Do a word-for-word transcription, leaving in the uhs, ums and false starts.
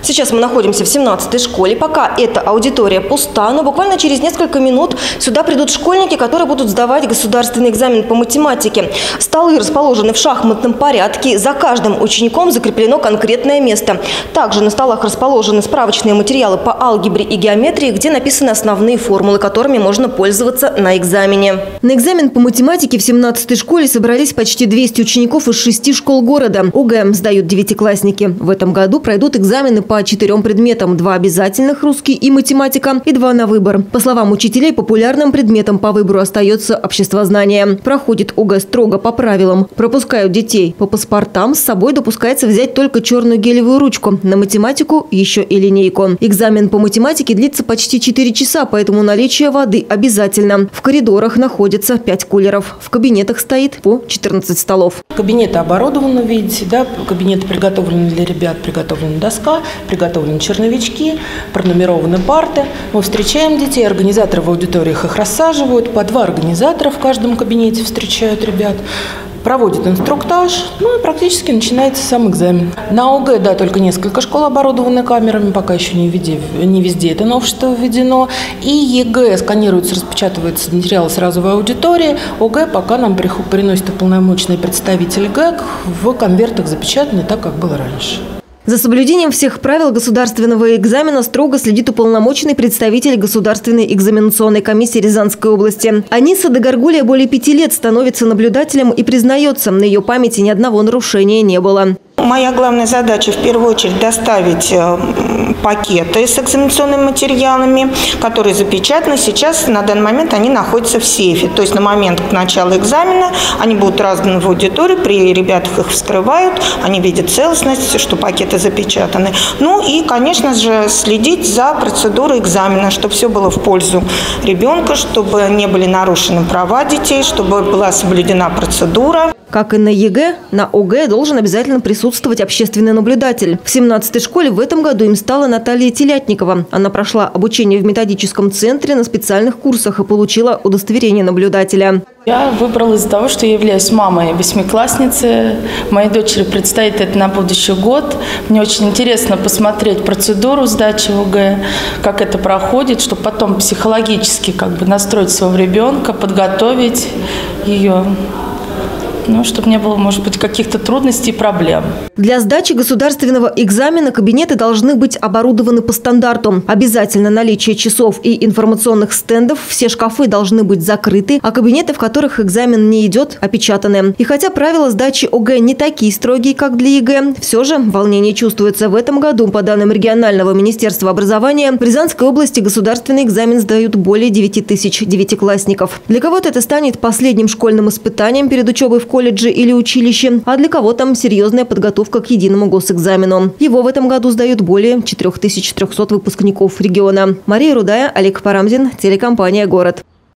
Сейчас мы находимся в семнадцатой школе. Пока эта аудитория пуста, но буквально через несколько минут сюда придут школьники, которые будут сдавать государственный экзамен по математике. Столы расположены в шахматном порядке. За каждым учеником закреплено конкретное место. Также на столах расположены справочные материалы по алгебре и геометрии, где написаны основные формулы, которыми можно пользоваться на экзамене. На экзамен по математике в семнадцатой школе собрались почти двести учеников из шести школ города. ОГЭ сдают девятиклассники. В этом году пройдут экзамены по четырем предметам. Два обязательных – русский и математика, и два на выбор. По словам учителей, популярным предметом по выбору остается обществознание. Проходит ОГЭ строго по правилам. Пропускают детей по паспортам. С собой допускается взять только черную гелевую ручку. На математику еще и линейку. Экзамен по математике длится почти четыре часа, поэтому наличие воды обязательно. В коридорах находится пять кулеров. В кабинетах стоит по четырнадцать столов. Кабинеты оборудованы, видите, да? Кабинеты приготовлены для ребят, приготовлена доска, приготовлены черновички, пронумерованы парты. Мы встречаем детей, организаторы в аудиториях их рассаживают, по два организатора в каждом кабинете встречают ребят. Проводит инструктаж, ну и практически начинается сам экзамен. На ОГЭ, да, только несколько школ оборудованы камерами, пока еще не везде, не везде это новшество введено. И ЕГЭ сканируется, распечатывается материал сразу в аудитории. ОГЭ пока нам приносит уполномоченный представитель ГЭК в конвертах запечатанный, так как было раньше. За соблюдением всех правил государственного экзамена строго следит уполномоченный представитель Государственной экзаменационной комиссии Рязанской области. Аниса Дагоргулия более пяти лет становится наблюдателем и признается, на ее памяти ни одного нарушения не было. Моя главная задача в первую очередь доставить пакеты с экзаменационными материалами, которые запечатаны. Сейчас на данный момент они находятся в сейфе. То есть на момент начала экзамена они будут разданы в аудитории, при ребятах их вскрывают, они видят целостность, что пакеты запечатаны. Ну и, конечно же, следить за процедурой экзамена, чтобы все было в пользу ребенка, чтобы не были нарушены права детей, чтобы была соблюдена процедура. Как и на ЕГЭ, на ОГЭ должен обязательно присутствовать общественный наблюдатель. В семнадцатой школе в этом году им стала Наталья Телятникова. Она прошла обучение в методическом центре на специальных курсах и получила удостоверение наблюдателя. Я выбрала из-за того, что я являюсь мамой восьмиклассницы. Моей дочери предстоит это на будущий год. Мне очень интересно посмотреть процедуру сдачи ОГЭ, как это проходит, чтобы потом психологически как бы настроить своего ребенка, подготовить ее. Ну, чтобы не было, может быть, каких-то трудностей и проблем. Для сдачи государственного экзамена кабинеты должны быть оборудованы по стандарту. Обязательно наличие часов и информационных стендов. Все шкафы должны быть закрыты, а кабинеты, в которых экзамен не идет, опечатаны. И хотя правила сдачи ОГЭ не такие строгие, как для ЕГЭ, все же волнение чувствуется. В этом году, по данным регионального министерства образования, в Рязанской области государственный экзамен сдают более девяти тысяч девятиклассников. Для кого-то это станет последним школьным испытанием перед учебой в колледже или училище, а для кого-то серьезная подготовка к единому госэкзамену. Его в этом году сдают более четырёх тысяч трёхсот выпускников региона. Мария Рудая, Олег Парамзин, телекомпания «Город».